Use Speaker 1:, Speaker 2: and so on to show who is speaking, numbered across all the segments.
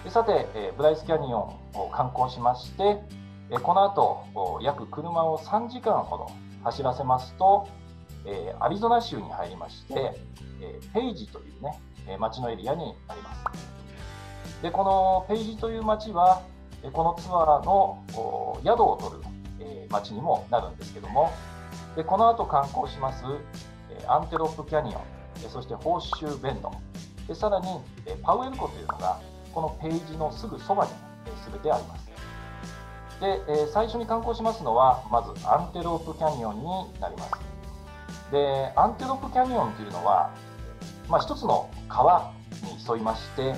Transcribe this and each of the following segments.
Speaker 1: さて、ブライスキャニオンを観光しまして、この後約車を3時間ほど走らせますと、アリゾナ州に入りまして、ペイジというね、町のエリアになります。で、このペイジという町は、このツアーの宿を取る町にもなるんですけども、でこの後観光しますアンテロープキャニオン、そしてホーシューベンド、でさらにパウエル湖というのがこのページのすぐそばに全てあります。で最初に観光しますのはまずアンテロープキャニオンになります。でアンテロープキャニオンというのは、一つの川に沿いまして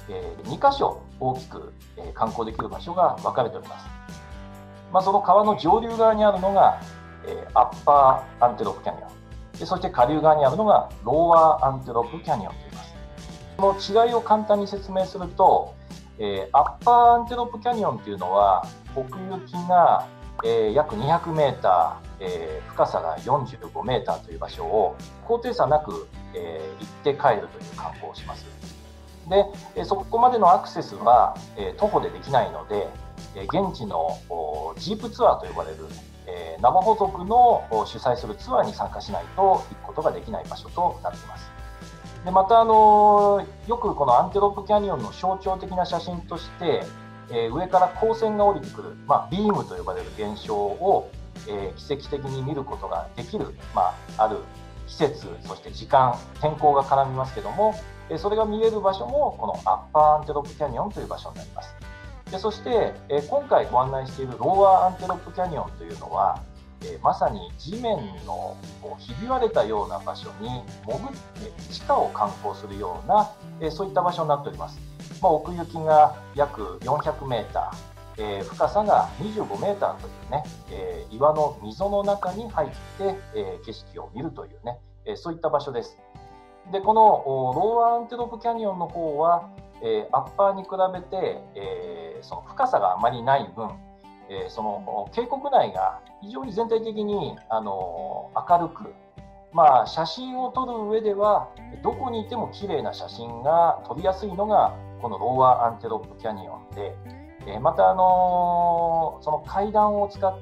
Speaker 1: 2カ所大きく観光できる場所が分かれております。その川の上流側にあるのがアッパーアンテロープキャニオンで、そして下流側にあるのがローワーアンテロープキャニオンといいます。この違いを簡単に説明すると、アッパーアンテロープキャニオンというのは奥行きが約200メーター、深さが45メーターという場所を高低差なく行って帰るという観光をします。でそこまでのアクセスは徒歩でできないので、現地のジープツアーと呼ばれるナバホ族の主催するツアーに参加しないと行くことができない場所となっています。でまたよくこのアンテロープキャニオンの象徴的な写真として、上から光線が降りてくる、ビームと呼ばれる現象を、奇跡的に見ることができる、ある季節、そして時間、天候が絡みますけども、それが見える場所もこのアッパーアンテロープキャニオンという場所になります。でそして、今回ご案内しているローワーアンテロープキャニオンというのは、まさに地面のひび割れたような場所に潜って地下を観光するような、そういった場所になっております。奥行きが約400メーター、深さが25メーターというね、岩の溝の中に入って、景色を見るというね、そういった場所です。でこのローワーアンテロープキャニオンの方は、アッパーに比べて、その深さがあまりない分、その渓谷内が非常に全体的に明るく、写真を撮る上ではどこにいても綺麗な写真が撮りやすいのがこのローワーアンテロープキャニオンで、またその階段を使って、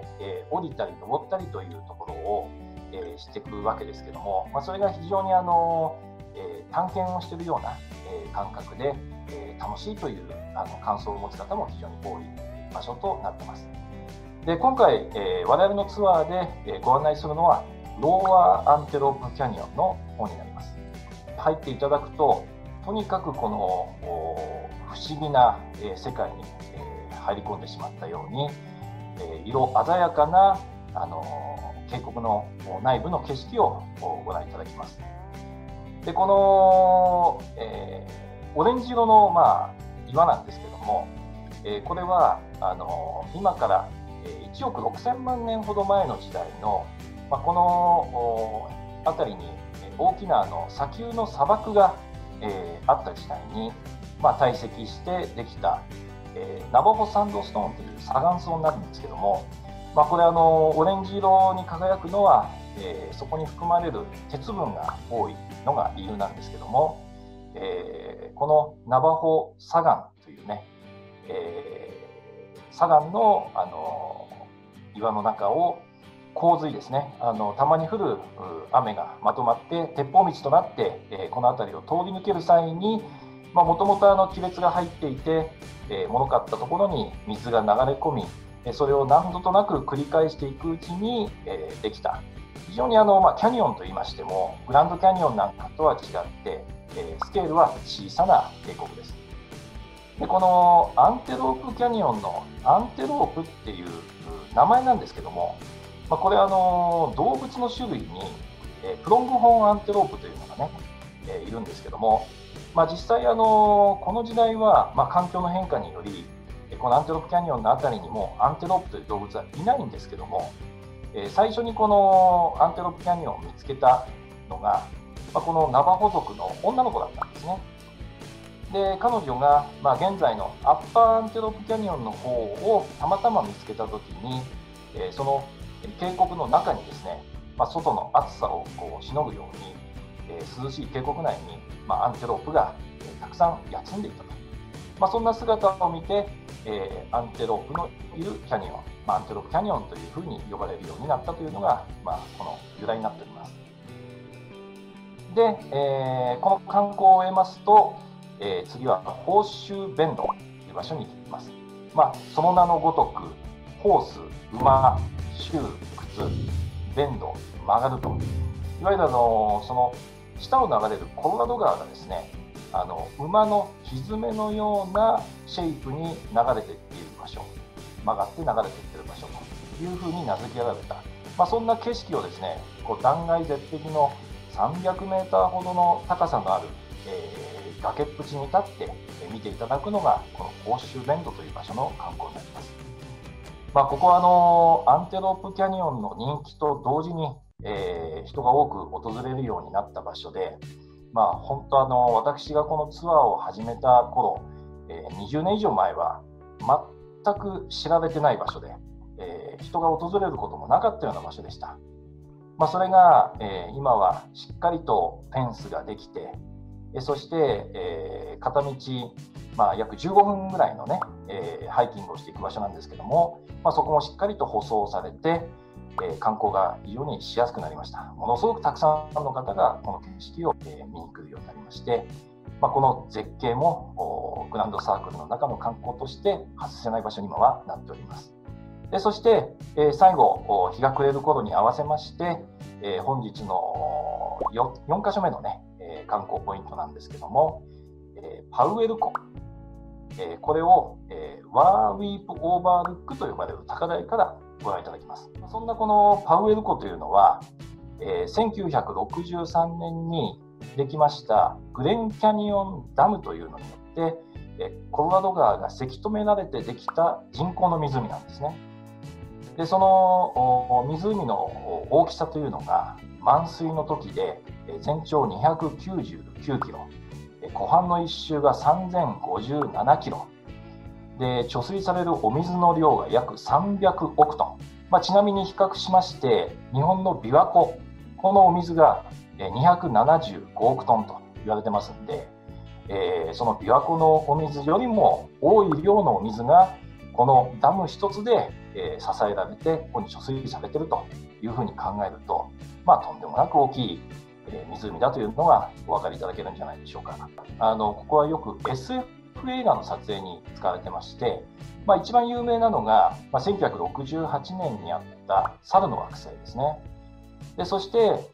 Speaker 1: 降りたり登ったりというところを、していくわけですけども、それが非常に探検をしているような、感覚で、楽しいという感想を持つ方も非常に多い場所となっています。で今回、我々のツアーで、ご案内するのはローワーアンテロープキャニオンの方になります。入っていただくととにかくこの不思議な世界に入り込んでしまったように色鮮やかな渓谷の内部の景色をご覧いただきます。でこのオレンジ色の岩なんですけども、これは今から1億6000万年ほど前の時代の、この辺りに大きな砂丘の砂漠があった時代に、堆積してできた、ナバホサンドストーンという砂岩層になるんですけども、これオレンジ色に輝くのは、そこに含まれる鉄分が多いのが理由なんですけども、このナバホ砂岩というね、砂岩の、岩の中を洪水ですね、たまに降る雨がまとまって鉄砲道となって、この辺りを通り抜ける際にもともと亀裂が入っていて、脆かったところに水が流れ込み、それを何度となく繰り返していくうちに、できた非常にキャニオンといいましてもグランドキャニオンなんかとは違って、スケールは小さな渓谷です。でこのアンテロープキャニオンのアンテロープっていう名前なんですけども、これ動物の種類にプロングホーンアンテロープというのがね、いるんですけども、実際この時代は、環境の変化によりこのアンテロープキャニオンの辺りにもアンテロープという動物はいないんですけども、最初にこのアンテロープキャニオンを見つけたのが、このナバホ族の女の子だったんですね。で彼女が、現在のアッパーアンテロープキャニオンの方をたまたま見つけた時に、その渓谷の中にですね、外の暑さをしのぐように、涼しい渓谷内に、アンテロープが、たくさん休んでいたと。 そんな姿を見て、アンテロープのいるキャニオン、アンテロープキャニオンというふうに呼ばれるようになったというのが、この由来になっております。で、この観光を終えますと、次はホースシューベンドという場所に行きます。その名のごとく、ホース、馬、シュー、靴、ベンド、曲がると、いわゆるその下を流れるコロラド川がですね、馬のひづめのようなシェイプに流れていっている場所、曲がって流れていっている場所というふうに名付けられた、そんな景色をですね、断崖絶壁の300メーターほどの高さのある、崖っぷちに立って見ていただくのがこのホースシューベンドという場所の観光になります。ここはアンテロープキャニオンの人気と同時に、人が多く訪れるようになった場所で、本当私がこのツアーを始めた頃、20年以上前は全く知られてない場所で、人が訪れることもなかったような場所でした。それが、今はしっかりとフェンスができて、そして、片道、約15分ぐらいのね、ハイキングをしていく場所なんですけども、そこもしっかりと舗装されて、観光が非常にしやすくなりました。ものすごくたくさんの方がこの景色を、見に来るようになりまして、この絶景もグランドサークルの中の観光として外せない場所に今はなっております。そして、最後、日が暮れる頃に合わせまして、本日の 4カ所目のね、観光ポイントなんですけども、パウエル湖、これを、ワーウィープオーバールックと呼ばれる高台からご覧いただきます。そんなこのパウエル湖というのは、1963年にできましたグレンキャニオンダムというのによって、コロラド川がせき止められてできた人工の湖なんですね。でその湖の大きさというのが満水の時で全長299キロ、湖畔の一周が3057キロで、貯水されるお水の量が約300億トン、ちなみに比較しまして日本の琵琶湖、このお水が275億トンと言われてますんで、その琵琶湖のお水よりも多い量のお水がこのダム一つで支えられてここに貯水されているというふうに考えると、とんでもなく大きい湖だというのがお分かりいただけるんじゃないでしょうか。ここはよく SF 映画の撮影に使われてまして、一番有名なのが、1968年にあった猿の惑星ですね。でそして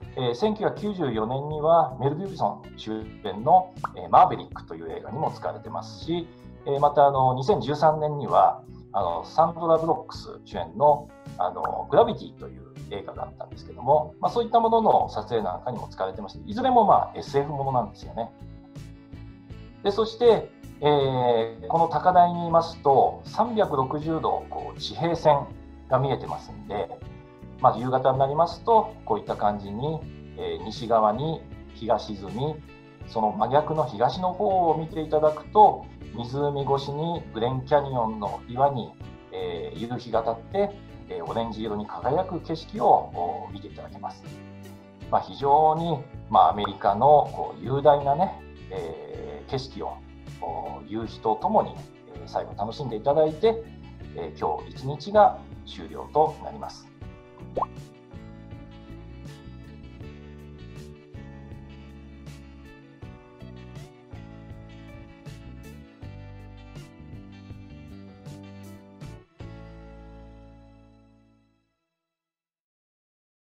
Speaker 1: 、1994年にはメル・ギブソン主演のマーヴェリックという映画にも使われてますし、また2013年にはサンドラ・ブロックス主演のグラビティという映画があったんですけども、そういったものの撮影なんかにも使われてまして、いずれもSF ものなんですよね。でそして、この高台にいますと360度地平線が見えてますんで、夕方になりますとこういった感じに、西側に日が沈み、その真逆の東の方を見ていただくと湖越しにグレンキャニオンの岩に、夕日が当たって、オレンジ色に輝く景色を見ていただけます。非常に、アメリカの雄大なね、景色を夕日とともに最後楽しんでいただいて、今日一日が終了となります。